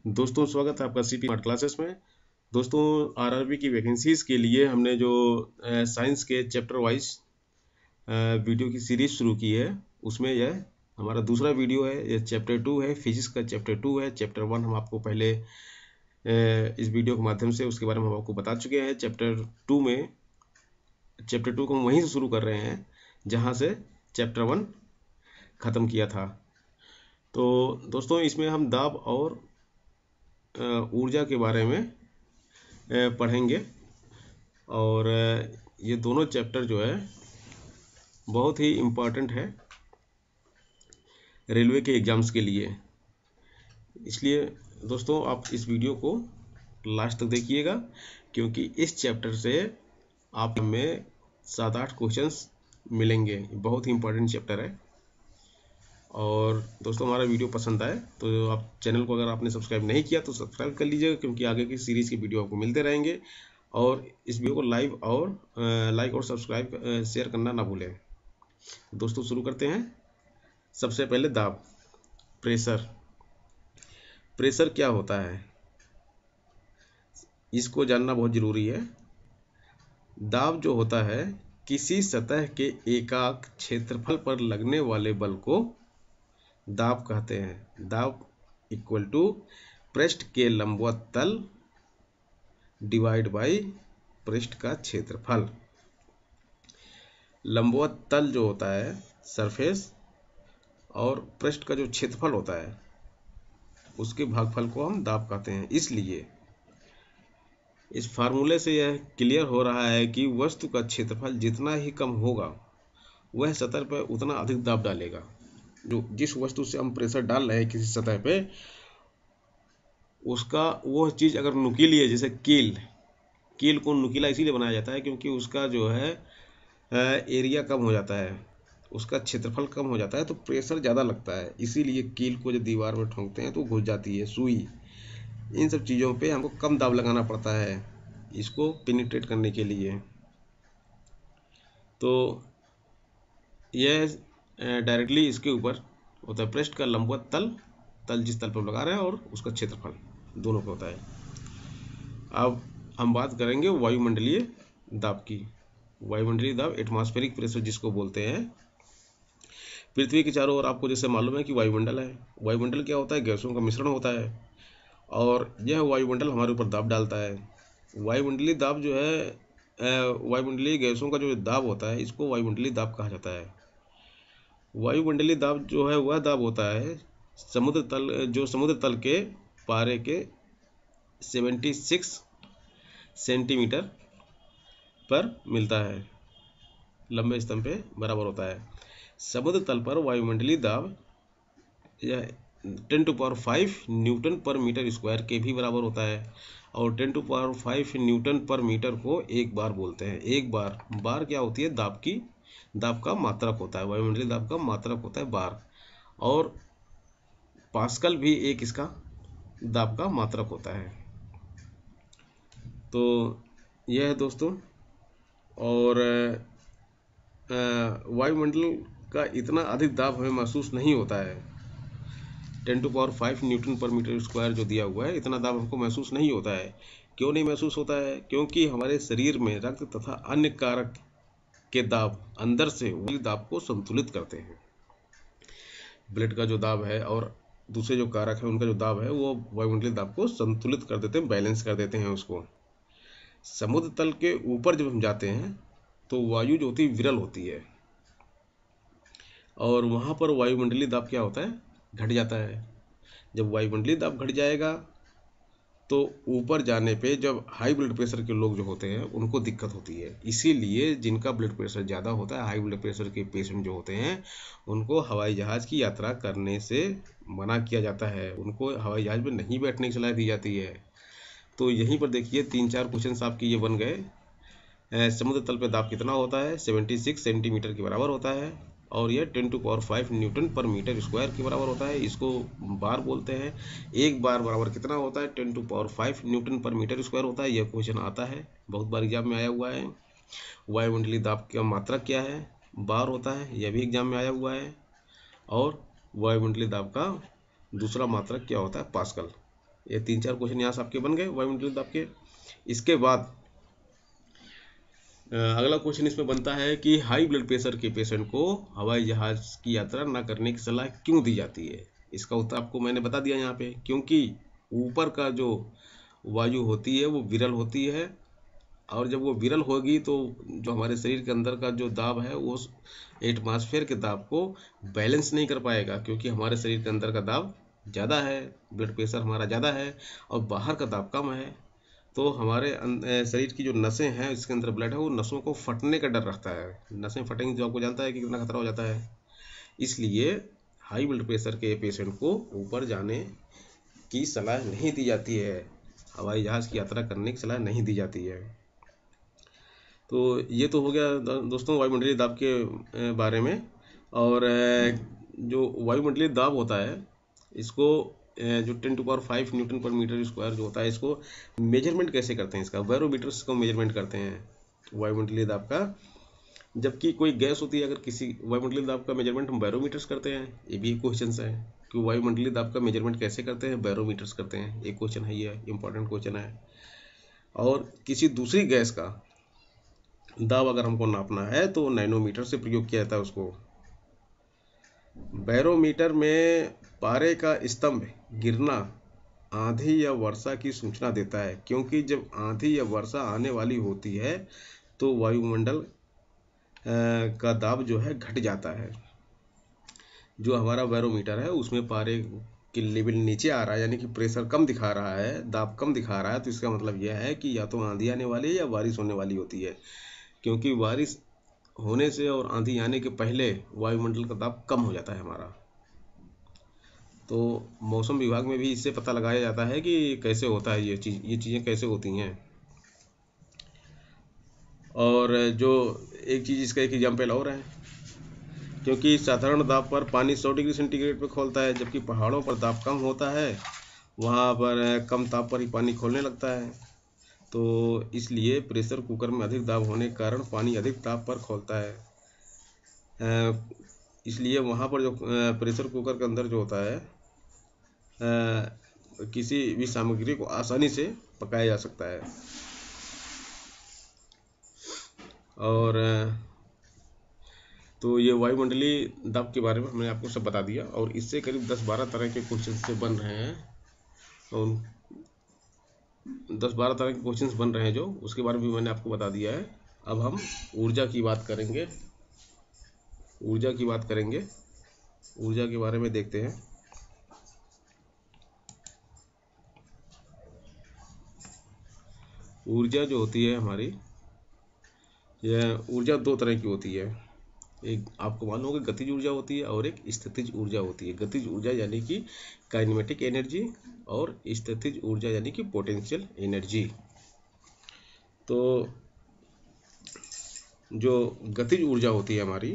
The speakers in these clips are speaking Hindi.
दोस्तों स्वागत है आपका सीपी स्मार्ट क्लासेस में। दोस्तों आरआरबी की वैकेंसीज के लिए हमने जो साइंस के चैप्टर वाइज वीडियो की सीरीज शुरू की है, उसमें यह हमारा दूसरा वीडियो है। यह चैप्टर 2 है, फिजिक्स का चैप्टर 2 है। चैप्टर 1 हम आपको पहले इस वीडियो के माध्यम से उसके बारे में हम आपको बता चुके हैं। चैप्टर 2 को हम वहीं से शुरू कर रहे हैं जहाँ से चैप्टर 1 ख़त्म किया था। तो दोस्तों इसमें हम दाब और ऊर्जा के बारे में पढ़ेंगे और ये दोनों चैप्टर जो है बहुत ही इम्पोर्टेंट है रेलवे के एग्ज़ाम्स के लिए। इसलिए दोस्तों आप इस वीडियो को लास्ट तक देखिएगा, क्योंकि इस चैप्टर से आप में 7-8 क्वेश्चंस मिलेंगे। बहुत ही इम्पोर्टेंट चैप्टर है। और दोस्तों हमारा वीडियो पसंद आए तो आप चैनल को अगर आपने सब्सक्राइब नहीं किया तो सब्सक्राइब कर लीजिएगा, क्योंकि आगे की सीरीज़ के वीडियो आपको मिलते रहेंगे। और इस वीडियो को लाइक और सब्सक्राइब शेयर करना ना भूलें। दोस्तों शुरू करते हैं। सबसे पहले दाब, प्रेशर। प्रेशर क्या होता है इसको जानना बहुत ज़रूरी है। दाब जो होता है किसी सतह के एकाक क्षेत्रफल पर लगने वाले बल को दाब कहते हैं। दाब इक्वल टू पृष्ठ के लंबवत तल डिवाइड बाई पृष्ठ का क्षेत्रफल। लंबवत तल जो होता है सरफेस, और पृष्ठ का जो क्षेत्रफल होता है उसके भागफल को हम दाब कहते हैं। इसलिए इस फार्मूले से यह क्लियर हो रहा है कि वस्तु का क्षेत्रफल जितना ही कम होगा वह सतह पर उतना अधिक दाब डालेगा। जो जिस वस्तु से हम प्रेशर डाल रहे हैं किसी सतह पे, उसका वो चीज़ अगर नुकीली है, जैसे कील को नुकीला इसीलिए बनाया जाता है क्योंकि उसका जो है एरिया कम हो जाता है, उसका क्षेत्रफल कम हो जाता है, तो प्रेशर ज़्यादा लगता है। इसीलिए कील को जब दीवार में ठोंकते हैं तो घुस जाती है सुई। इन सब चीज़ों पे हमको कम दाब लगाना पड़ता है इसको पेनिट्रेट करने के लिए। तो यह डायरेक्टली इसके ऊपर होता है, पृष्ठ का लंबवत तल जिस तल पर लगा रहे हैं और उसका क्षेत्रफल दोनों पे होता है। अब हम बात करेंगे वायुमंडलीय दाब की। वायुमंडलीय दाब एटमॉस्फेरिक प्रेशर जिसको बोलते हैं। पृथ्वी के चारों ओर आपको जैसे मालूम है कि वायुमंडल है। वायुमंडल क्या होता है? गैसों का मिश्रण होता है, और यह वायुमंडल हमारे ऊपर दाब डालता है। वायुमंडलीय दाब जो है, वायुमंडलीय गैसों का जो दाब होता है इसको वायुमंडलीय दाब कहा जाता है। वायुमंडलीय दाब जो है वह दाब होता है समुद्र तल के पारे के 76 सेंटीमीटर पर मिलता है, लंबे स्तंभ पे बराबर होता है। समुद्र तल पर वायुमंडलीय दाब यह 10⁵ न्यूटन पर मीटर स्क्वायर के भी बराबर होता है। और 10⁵ न्यूटन पर मीटर को एक बार बोलते हैं। एक बार क्या होती है? दाब का मात्रक होता है। वायुमंडलीय दाब का मात्रक होता है बार। और पास्कल भी एक इसका दाब का मात्रक होता है। तो यह है दोस्तों। और वायुमंडल का इतना अधिक दाब हमें महसूस नहीं होता है। 10⁵ न्यूटन पर मीटर स्क्वायर जो दिया हुआ है, इतना दाब हमको महसूस नहीं होता है। क्यों नहीं महसूस होता है? क्योंकि हमारे शरीर में रक्त तथा अन्य कारक के दाब अंदर से वायुमंडलीय दाब को संतुलित करते हैं। ब्लड का जो दाब है और दूसरे जो कारक है उनका जो दाब है वो वायुमंडलीय दाब को संतुलित कर देते हैं, बैलेंस कर देते हैं उसको। समुद्र तल के ऊपर जब हम जाते हैं तो वायु जो होती है विरल होती है, और वहाँ पर वायुमंडलीय दाब क्या होता है? घट जाता है। जब वायुमंडलीय दाब घट जाएगा तो ऊपर जाने पे जब हाई ब्लड प्रेशर के लोग जो होते हैं उनको दिक्कत होती है। इसीलिए जिनका ब्लड प्रेशर ज़्यादा होता है, हाई ब्लड प्रेशर के पेशेंट जो होते हैं, उनको हवाई जहाज़ की यात्रा करने से मना किया जाता है। उनको हवाई जहाज़ में नहीं बैठने की सलाह दी जाती है। तो यहीं पर देखिए 3-4 क्वेश्चन आपके ये बन गए। समुद्र तल पे दाब कितना होता है? 76 सेंटीमीटर के बराबर होता है, और यह 10⁵ न्यूटन पर मीटर स्क्वायर के बराबर होता है। इसको बार बोलते हैं। एक बार बराबर कितना होता है? 10⁵ न्यूटन पर मीटर स्क्वायर होता है। यह क्वेश्चन आता है, बहुत बार एग्जाम में आया हुआ है। वायुमंडलीय दाब का मात्रक क्या है? बार होता है, यह भी एग्जाम में आया हुआ है। और वायुमंडलीय दाब का दूसरा मात्रक क्या होता है? पास्कल। ये 3-4 क्वेश्चन यहाँ से आपके बन गए वायुमंडलीय दाब के। इसके बाद अगला क्वेश्चन इसमें बनता है कि हाई ब्लड प्रेशर के पेशेंट को हवाई जहाज की यात्रा न करने की सलाह क्यों दी जाती है। इसका उत्तर आपको मैंने बता दिया यहाँ पे, क्योंकि ऊपर का जो वायु होती है वो विरल होती है, और जब वो विरल होगी तो जो हमारे शरीर के अंदर का जो दाब है वो एटमॉस्फेयर के दाब को बैलेंस नहीं कर पाएगा, क्योंकि हमारे शरीर के अंदर का दाब ज़्यादा है, ब्लड प्रेशर हमारा ज़्यादा है और बाहर का दाब कम है। तो हमारे शरीर की जो नसें हैं इसके अंदर ब्लड है, वो नसों को फटने का डर रहता है। नसें फटेंगी जो आपको जानता है कि कितना खतरा हो जाता है। इसलिए हाई ब्लड प्रेशर के पेशेंट को ऊपर जाने की सलाह नहीं दी जाती है, हवाई जहाज़ की यात्रा करने की सलाह नहीं दी जाती है। तो ये तो हो गया दोस्तों वायुमंडलीय दाब के बारे में। और जो वायुमंडलीय दाब होता है इसको जो 10⁵ न्यूटन पर मीटर स्क्वायर जो होता है, इसको मेजरमेंट कैसे करते हैं, इसका बैरोमीटर से इसको मेजरमेंट करते हैं वायुमंडलीय दाब का। जबकि कोई गैस होती है, अगर किसी वायुमंडलीय दाब का मेजरमेंट हम बैरोमीटर्स करते हैं, ये भी एक क्वेश्चन है कि वायुमंडलीय दाब का मेजरमेंट कैसे करते हैं, बैरोमीटर्स करते हैं, एक क्वेश्चन है, ये इंपॉर्टेंट क्वेश्चन है। और किसी दूसरी गैस का दाब अगर हमको नापना है तो नैनोमीटर से प्रयोग किया जाता है उसको। बैरोमीटर में पारे का स्तंभ गिरना आंधी या वर्षा की सूचना देता है, क्योंकि जब आंधी या वर्षा आने वाली होती है तो वायुमंडल का दाब जो है घट जाता है। जो हमारा बैरोमीटर है उसमें पारे की लेवल नीचे आ रहा है, यानी कि प्रेशर कम दिखा रहा है, दाब कम दिखा रहा है, तो इसका मतलब यह है कि या तो आंधी आने वाली है या बारिश होने वाली होती है, क्योंकि बारिश होने से और आंधी आने के पहले वायुमंडल का दाब कम हो जाता है हमारा। तो मौसम विभाग में भी इससे पता लगाया जाता है कि कैसे होता है ये चीज़ें कैसे होती हैं। और जो एक चीज़ इसका एक एग्जाम्पल और है, क्योंकि साधारण दाब पर पानी 100 डिग्री सेंटीग्रेड पर खौलता है, जबकि पहाड़ों पर दाब कम होता है, वहाँ पर कम ताप पर ही पानी खौलने लगता है। तो इसलिए प्रेशर कुकर में अधिक दाब होने के कारण पानी अधिक ताप पर खौलता है। इसलिए वहाँ पर जो प्रेशर कुकर के अंदर जो होता है किसी भी सामग्री को आसानी से पकाया जा सकता है। और तो ये वायुमंडलीय दाब के बारे में मैंने आपको सब बता दिया, और इससे करीब 10-12 तरह के क्वेश्चन से बन रहे हैं, और 10-12 तरह के क्वेश्चंस बन रहे हैं जो उसके बारे में भी मैंने आपको बता दिया है। अब हम ऊर्जा की बात करेंगे। ऊर्जा के बारे में देखते हैं। ऊर्जा जो होती है हमारी, यह ऊर्जा 2 तरह की होती है। एक आपको मालूम होगा गतिज ऊर्जा होती है और एक स्थितिज ऊर्जा होती है। गतिज ऊर्जा यानी कि काइनेमेटिक एनर्जी, और स्थितिज ऊर्जा यानी कि पोटेंशियल एनर्जी। तो जो गतिज ऊर्जा होती है हमारी,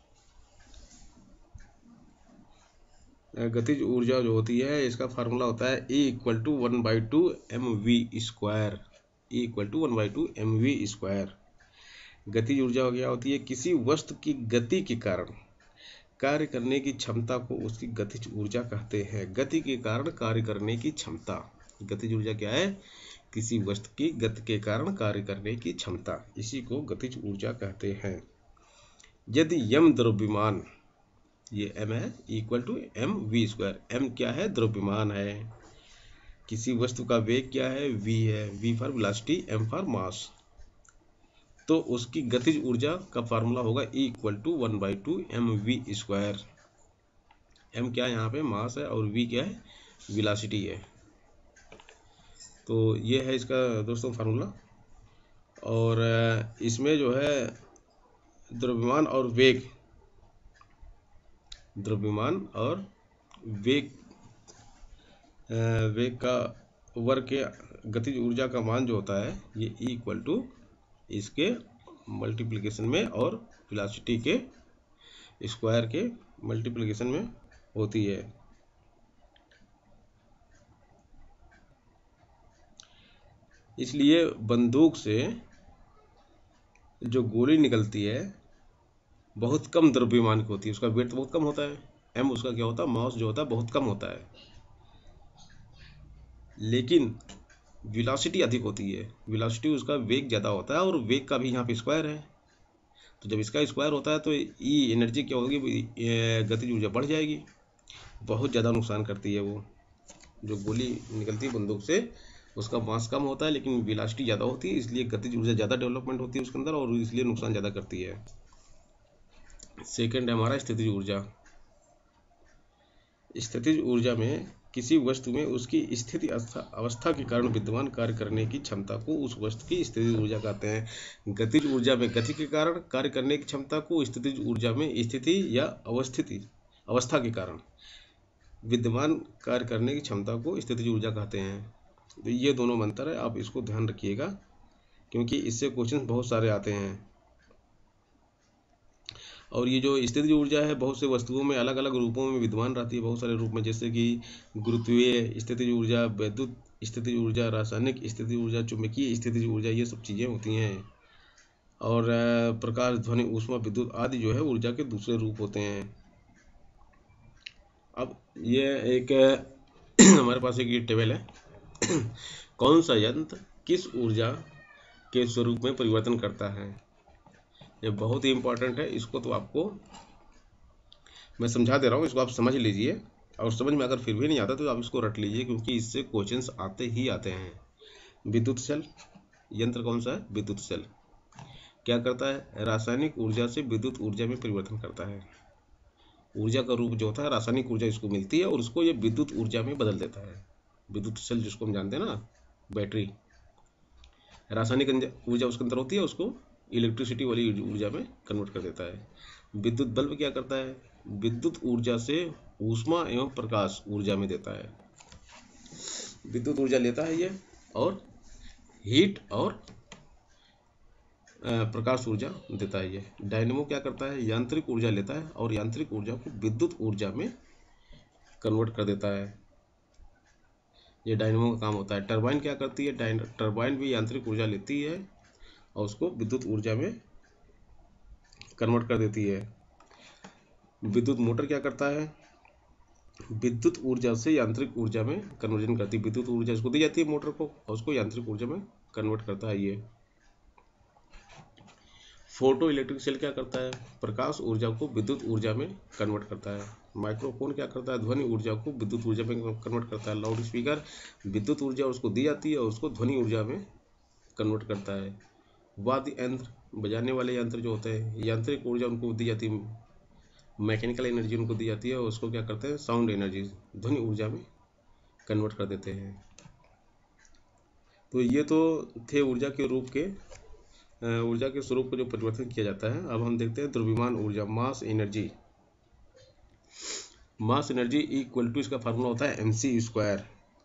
गतिज ऊर्जा जो होती है इसका फार्मूला होता है E = 1/2 mv²। E = 1/2 mv²। गतिज ऊर्जा क्या होती है, किसी वस्तु की गति के कारण कार्य करने की क्षमता को उसकी गतिज ऊर्जा कहते हैं। गति के कारण कार्य करने की क्षमता, गतिज ऊर्जा क्या है, किसी वस्तु की गति के कारण कार्य करने की क्षमता, इसी को गतिज ऊर्जा कहते हैं। यदि m द्रव्यमान, ये m है, = mv²। m क्या है, द्रव्यमान है। किसी वस्तु का वेग क्या है, v है, v for velocity, m for mass. तो उसकी गतिज ऊर्जा का फार्मूला होगा E = 1/2 mv²। m क्या है यहाँ पे, मास है, और v क्या है, वेलोसिटी है। तो ये है इसका दोस्तों फार्मूला। और इसमें जो है द्रव्यमान और वेग का वर्ग के गतिज ऊर्जा का मान जो होता है ये E = इसके मल्टीप्लिकेशन में और वेलोसिटी के स्क्वायर के मल्टीप्लिकेशन में होती है। इसलिए बंदूक से जो गोली निकलती है बहुत कम द्रव्यमान की होती है, उसका वेट तो बहुत कम होता है, m उसका क्या होता है, मास जो होता है बहुत कम होता है। लेकिन वेलोसिटी अधिक होती है, वेलोसिटी उसका वेग ज़्यादा होता है, और वेग का भी यहाँ पे स्क्वायर है। तो जब इसका स्क्वायर होता है तो ई एनर्जी क्या होगी, गतिज ऊर्जा बढ़ जाएगी। बहुत ज़्यादा नुकसान करती है वो, जो गोली निकलती है बंदूक से उसका मास कम होता है लेकिन वेलोसिटी ज़्यादा होती है, इसलिए गतिज ऊर्जा ज़्यादा डेवलपमेंट होती है उसके अंदर, और इसलिए नुकसान ज़्यादा करती है। सेकंड है हमारा स्थितिज ऊर्जा। स्थितिज ऊर्जा में किसी वस्तु में उसकी स्थिति अवस्था के कारण विद्यमान कार्य करने की क्षमता को उस वस्तु की स्थितिज ऊर्जा कहते हैं। गतिज ऊर्जा में गति के कारण कार्य करने की क्षमता को, स्थितिज ऊर्जा में स्थिति या अवस्था के कारण विद्यमान कार्य करने की क्षमता को स्थितिज ऊर्जा कहते हैं। तो ये दोनों मंत्र है, आप इसको ध्यान रखिएगा क्योंकि इससे क्वेश्चन बहुत सारे आते हैं। और ये जो स्थितिज ऊर्जा है बहुत से वस्तुओं में अलग अलग रूपों में विद्यमान रहती है, बहुत सारे रूप में, जैसे कि गुरुत्वीय स्थितिज ऊर्जा, वैद्युत स्थितिज ऊर्जा, रासायनिक स्थितिज ऊर्जा, चुंबकीय स्थितिज ऊर्जा, ये सब चीज़ें होती हैं। और प्रकाश, ध्वनि, ऊष्मा, विद्युत आदि जो है ऊर्जा के दूसरे रूप होते हैं। अब ये एक हमारे पास एक ये टेबल है कौन सा यंत्र किस ऊर्जा के स्वरूप में परिवर्तन करता है। ये बहुत ही इम्पोर्टेंट है, इसको तो आपको मैं समझा दे रहा हूँ, इसको आप समझ लीजिए, और समझ में अगर फिर भी नहीं आता तो आप इसको रट लीजिए क्योंकि इससे क्वेश्चंस आते ही आते हैं। विद्युत सेल यंत्र कौन सा है, विद्युत सेल क्या करता है, रासायनिक ऊर्जा से विद्युत ऊर्जा में परिवर्तन करता है। ऊर्जा का रूप जो होता है रासायनिक ऊर्जा इसको मिलती है और उसको ये विद्युत ऊर्जा में बदल देता है। विद्युत सेल जिसको हम जानते हैं ना, बैटरी, रासायनिक ऊर्जा उसके अंदर होती है, उसको इलेक्ट्रिसिटी वाली ऊर्जा में कन्वर्ट कर देता है। विद्युत बल्ब क्या करता है, विद्युत ऊर्जा से ऊष्मा एवं प्रकाश ऊर्जा में देता है। विद्युत ऊर्जा लेता है ये और हीट और प्रकाश ऊर्जा देता है ये। डायनेमो क्या करता है, यांत्रिक ऊर्जा लेता है और यांत्रिक ऊर्जा को विद्युत ऊर्जा में कन्वर्ट कर देता है। ये डायनेमो का काम होता है। टरबाइन क्या करती है, टरबाइन भी यांत्रिक ऊर्जा लेती है और उसको विद्युत ऊर्जा में कन्वर्ट कर देती है। विद्युत मोटर क्या करता है, विद्युत ऊर्जा से यांत्रिक ऊर्जा में कन्वर्जन करती है। विद्युत ऊर्जा इसको दी जाती है मोटर को और उसको यांत्रिक ऊर्जा में कन्वर्ट करता है ये। फोटो इलेक्ट्रिक सेल क्या करता है, प्रकाश ऊर्जा को विद्युत ऊर्जा में कन्वर्ट करता है। माइक्रोफोन क्या करता है, ध्वनि ऊर्जा को विद्युत ऊर्जा में कन्वर्ट करता है। लाउड स्पीकर विद्युत ऊर्जा उसको दी जाती है और उसको ध्वनि ऊर्जा में कन्वर्ट करता है। वाद्य यंत्र, बजाने वाले यंत्र जो होते हैं, यांत्रिक ऊर्जा उनको दी जाती है, मैकेनिकल एनर्जी उनको दी जाती है और उसको क्या करते हैं, साउंड एनर्जी, ध्वनि ऊर्जा में कन्वर्ट कर देते हैं। तो ये तो थे ऊर्जा के रूप के, ऊर्जा के स्वरूप को जो परिवर्तन किया जाता है। अब हम देखते हैं द्रव्यमान ऊर्जा, mass energy. Mass energy equal to, इसका फार्मूला होता है mc²।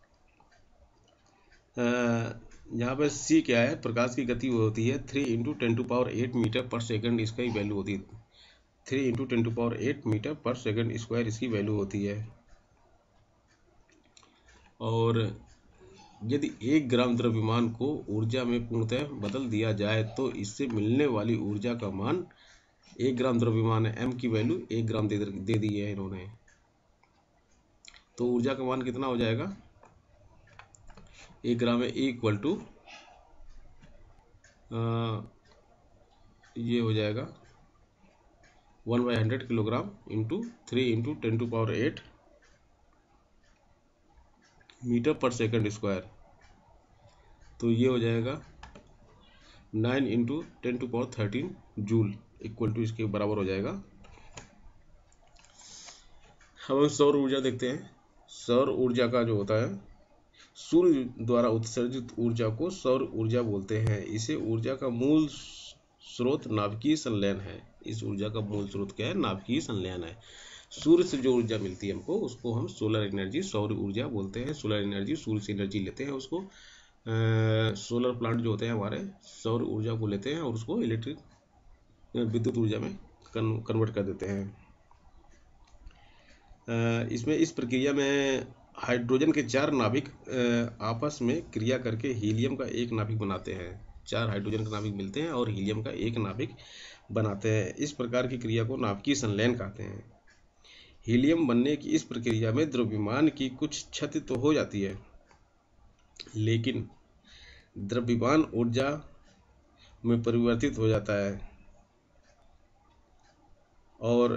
यहाँ पर c क्या है, प्रकाश की गति होती है 3 × 10⁸ मीटर पर सेकंड, इसका ही वैल्यू होती है 3 × 10⁸ मीटर पर सेकंड स्क्वायर, इसकी वैल्यू होती है। और यदि 1 ग्राम द्रव्यमान को ऊर्जा में पूर्णतः बदल दिया जाए तो इससे मिलने वाली ऊर्जा का मान, 1 ग्राम द्रव्यमान है, m की वैल्यू 1 ग्राम दे दी है इन्होंने, तो ऊर्जा का मान कितना हो जाएगा, 1 ग्राम है इक्वल टू ये हो जाएगा 1/100 किलोग्राम इंटू 3 × 10⁸ मीटर पर सेकंड स्क्वायर, तो ये हो जाएगा 9 × 10⁻13 जूल इक्वल टू, इसके बराबर हो जाएगा। हम सौर ऊर्जा देखते हैं। सौर ऊर्जा का जो होता है, सूर्य द्वारा उत्सर्जित ऊर्जा को सौर ऊर्जा बोलते हैं। इसे ऊर्जा का मूल स्रोत नाभिकीय संलयन है। इस ऊर्जा का मूल स्रोत क्या है, नाभिकीय संलयन है। सूर्य से जो ऊर्जा मिलती है हमको, उसको हम सोलर एनर्जी, सौर ऊर्जा बोलते हैं। सोलर एनर्जी, सूर्य से एनर्जी लेते हैं, उसको सोलर प्लांट जो होते हैं हमारे, सौर ऊर्जा को लेते हैं और उसको इलेक्ट्रिक विद्युत ऊर्जा में कन्वर्ट कर देते हैं। इसमें इस प्रक्रिया में हाइड्रोजन के 4 नाभिक आपस में क्रिया करके हीलियम का एक नाभिक बनाते हैं। 4 हाइड्रोजन के नाभिक मिलते हैं और हीलियम का एक नाभिक बनाते हैं। इस प्रकार की क्रिया को नाभिकीय संलयन कहते हैं। हीलियम बनने की इस प्रक्रिया में द्रव्यमान की कुछ क्षति तो हो जाती है, लेकिन द्रव्यमान ऊर्जा में परिवर्तित हो जाता है और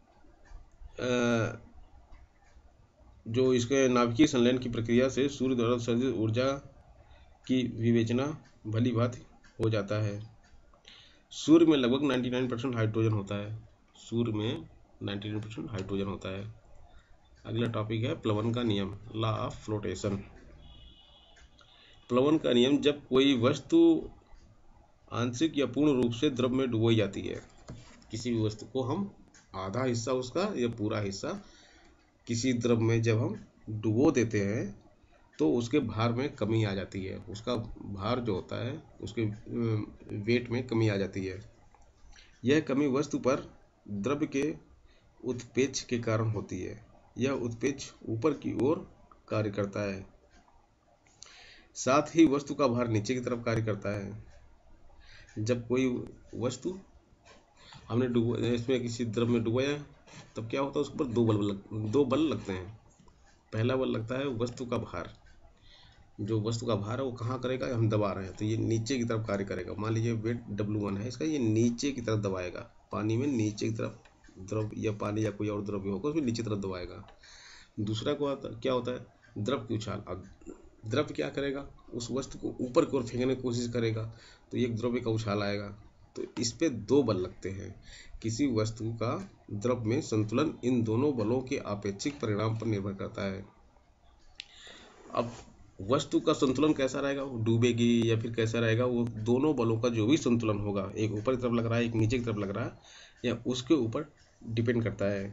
जो इसके नाभिकीय संलयन की प्रक्रिया से सूर्य द्वारा उत्सर्जित ऊर्जा की विवेचना भली भांति हो जाता है। सूर्य में लगभग 99% हाइड्रोजन होता है। सूर्य में 99% हाइड्रोजन होता है। अगला टॉपिक है प्लवन का नियम, लॉ ऑफ फ्लोटेशन। प्लवन का नियम, जब कोई वस्तु आंशिक या पूर्ण रूप से द्रव में डुबोई जाती है, किसी भी वस्तु को हम आधा हिस्सा उसका या पूरा हिस्सा किसी द्रव में जब हम डुबो देते हैं तो उसके भार में कमी आ जाती है, उसका भार जो होता है उसके वेट में कमी आ जाती है। यह कमी वस्तु पर द्रव के उत्प्रेक्ष के कारण होती है। यह उत्प्रेक्ष ऊपर की ओर कार्य करता है, साथ ही वस्तु का भार नीचे की तरफ कार्य करता है। जब कोई वस्तु हमने इसमें किसी द्रव में डुबाया तब क्या होता है, उसके ऊपर दो बल लगते हैं। पहला बल लगता है वस्तु का भार। जो वस्तु का भार है वो कहाँ करेगा, हम दबा रहे हैं तो ये नीचे की तरफ कार्य करेगा। मान लीजिए वेट W1 है इसका, ये नीचे की तरफ दबाएगा, पानी में नीचे की तरफ द्रव या पानी या कोई और द्रव्य होगा उसमें नीचे तरफ दबाएगा। दूसरा क्या होता है, द्रव की उछाल। अब द्रव क्या करेगा, उस वस्तु को ऊपर की ओर फेंकने की कोशिश करेगा तो एक द्रव्य का उछाल आएगा। तो इस पे दो बल लगते हैं। किसी वस्तु का द्रव में संतुलन इन दोनों बलों के आपेक्षिक परिणाम पर निर्भर करता है। अब वस्तु का संतुलन कैसा रहेगा, वो डूबेगी या फिर कैसा रहेगा, वो दोनों बलों का जो भी संतुलन होगा, एक ऊपर की तरफ लग रहा है एक नीचे की तरफ लग रहा है, या उसके ऊपर डिपेंड करता है।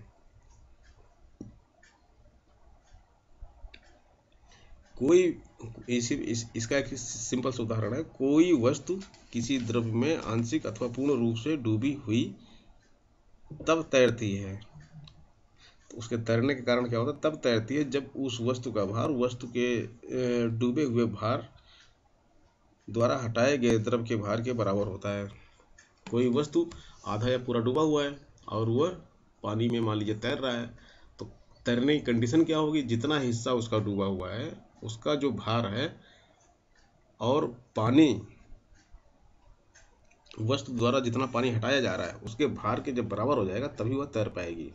कोई इसका एक सिंपल सा उदाहरण है, कोई वस्तु किसी द्रव में आंशिक अथवा पूर्ण रूप से डूबी हुई तब तैरती है। तो उसके तैरने के कारण क्या होता है, तब तैरती है जब उस वस्तु का भार वस्तु के डूबे हुए भार द्वारा हटाए गए द्रव के भार के बराबर होता है। कोई वस्तु आधा या पूरा डूबा हुआ है और वह पानी में मान लीजिए तैर रहा है, तो तैरने की कंडीशन क्या होगी, जितना हिस्सा उसका डूबा हुआ है उसका जो भार है और पानी वस्तु द्वारा जितना पानी हटाया जा रहा है उसके भार के जब बराबर हो जाएगा तभी वह तैर पाएगी।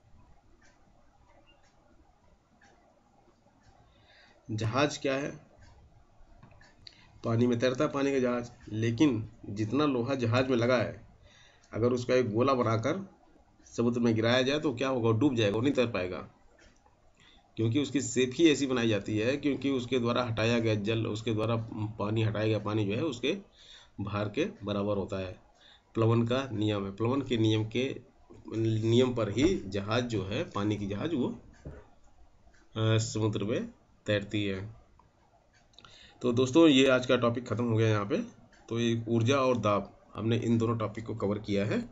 जहाज क्या है, पानी में तैरता है पानी का जहाज, लेकिन जितना लोहा जहाज में लगा है अगर उसका एक गोला बनाकर समुद्र में गिराया जाए तो क्या होगा, डूब जाएगा, वो नहीं तैर पाएगा। क्योंकि उसकी शेप ही ऐसी बनाई जाती है, क्योंकि उसके द्वारा हटाया गया जल, उसके द्वारा पानी हटाया गया पानी जो है उसके भार के बराबर होता है। प्लवन का नियम है, प्लवन के नियम पर ही जहाज जो है, पानी की जहाज, वो समुद्र में तैरती है। तो दोस्तों ये आज का टॉपिक खत्म हो गया यहाँ पे। तो ये ऊर्जा और दाब, हमने इन दोनों टॉपिक को कवर किया है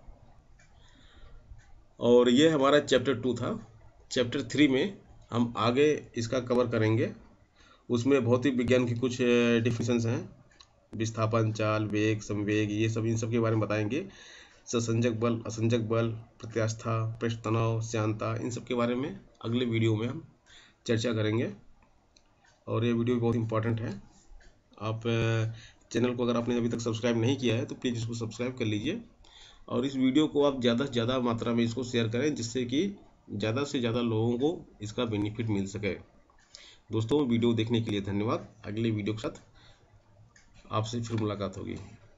और ये हमारा चैप्टर 2 था। चैप्टर 3 में हम आगे इसका कवर करेंगे। उसमें भौतिक विज्ञान की कुछ डिफिनेशंस हैं, विस्थापन, चाल, वेग, संवेग, ये सब इन सब के बारे में बताएंगे। ससंजक बल, असंजक बल, प्रत्यास्था, पृष्ठ तनाव, श्यानता, इन सब के बारे में अगले वीडियो में हम चर्चा करेंगे और ये वीडियो बहुत इंपॉर्टेंट है। आप चैनल को अगर आपने अभी तक सब्सक्राइब नहीं किया है तो प्लीज़ इसको सब्सक्राइब कर लीजिए और इस वीडियो को आप ज़्यादा से ज़्यादा मात्रा में इसको शेयर करें, जिससे कि ज़्यादा से ज़्यादा लोगों को इसका बेनिफिट मिल सके। दोस्तों वीडियो देखने के लिए धन्यवाद। अगले वीडियो के साथ आपसे फिर मुलाकात होगी।